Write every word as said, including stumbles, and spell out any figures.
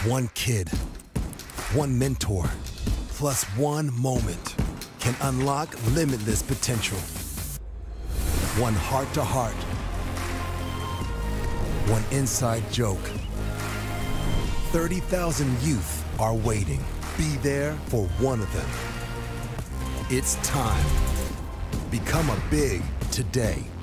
One kid, one mentor, plus one moment can unlock limitless potential. One heart-to-heart, one inside joke. thirty thousand youth are waiting. Be there for one of them. It's time. Become a big today.